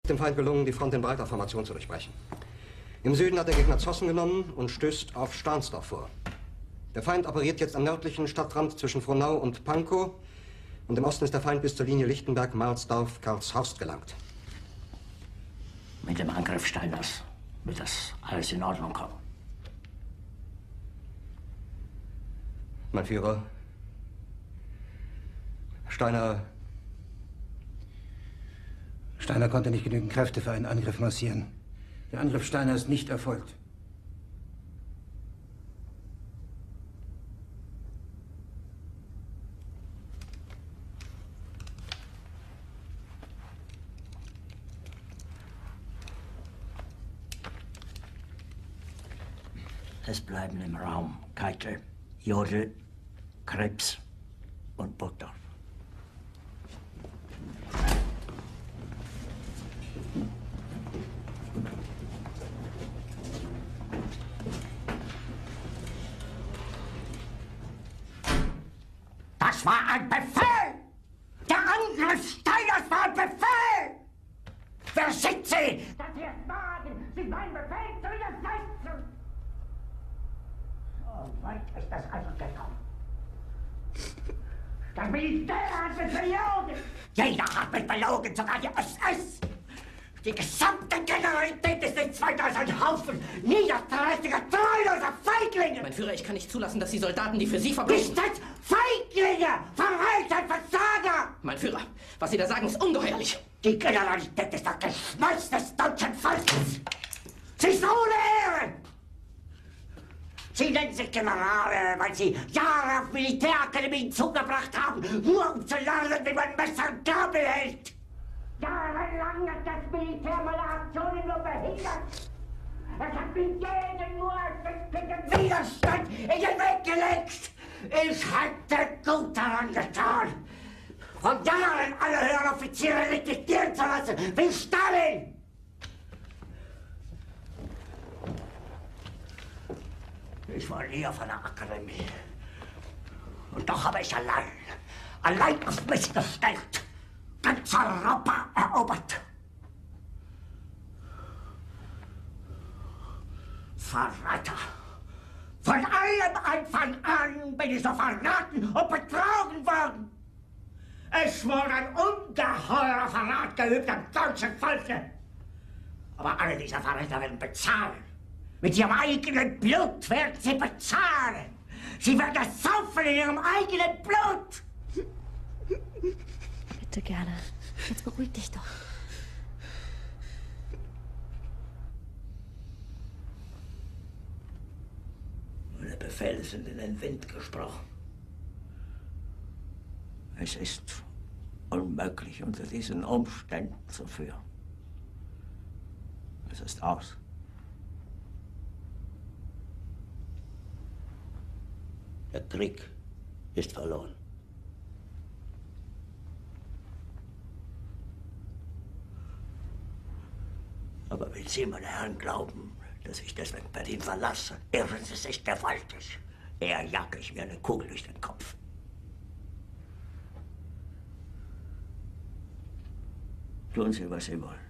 Dem Feind gelungen, die Front in breiter Formation zu durchbrechen. Im Süden hat der Gegner Zossen genommen und stößt auf Stahnsdorf vor. Der Feind operiert jetzt am nördlichen Stadtrand zwischen Frohnau und Pankow und im Osten ist der Feind bis zur Linie Lichtenberg-Marsdorf-Karlshorst gelangt. Mit dem Angriff Steiners wird das alles in Ordnung kommen. Mein Führer, Steiner konnte nicht genügend Kräfte für einen Angriff massieren. Der Angriff Steiner ist nicht erfolgt. Es bleiben im Raum Keitel, Jodl, Krebs und Burgdorf. Das war ein Befehl! Der Angriff Steiners war ein Befehl! Wer schickt Sie? Dass Sie es wagen, sich meinen Befehl zu widersetzen! So weit ist das also gekommen. Das Militär hat mich belogen! Jeder hat mich belogen, sogar die SS! Die gesamte Generalität ist nichts weiter als ein Haufen niederträchtiger, treuloser Feiglinge! Mein Führer, ich kann nicht zulassen, dass die Soldaten, die für Sie verbrechen... Nicht als Feiglinge! Verreiter, Versager! Mein Führer, was Sie da sagen, ist ungeheuerlich. Die Generalität ist das Geschmolz des deutschen Volkes! Sie ist ohne Ehre! Sie nennen sich Generale, weil Sie Jahre auf Militärakademien zugebracht haben, nur um zu lernen, wie man Messer und Gabel hält! Jahrelang hat das Militär meine Aktionen nur behindert. Es hat mir jeden nur erfickenden Widerstand in den Weg gelegt. Ich hätte gut daran getan, von Jahren alle höheren Offiziere liquidieren zu lassen, wie Stalin. Ich war nie auf einer Akademie. Und doch habe ich allein auf mich gestellt, ganz Europa erobert. Verräter! Von allem Anfang an bin ich so verraten und betrogen worden. Es wurde ein ungeheurer Verrat geübt am deutschen Volke. Aber alle diese Verräter werden bezahlen. Mit ihrem eigenen Blut werden sie bezahlen. Sie werden das saufen in ihrem eigenen Blut. Bitte gerne. Jetzt beruhig dich doch. Meine Befehle sind in den Wind gesprochen. Es ist unmöglich, unter diesen Umständen zu führen. Es ist aus. Der Krieg ist verloren. Aber wenn Sie, meine Herren, glauben, dass ich deswegen Berlin verlasse, irren Sie sich gewaltig. Eher jage ich mir eine Kugel durch den Kopf. Tun Sie, was Sie wollen.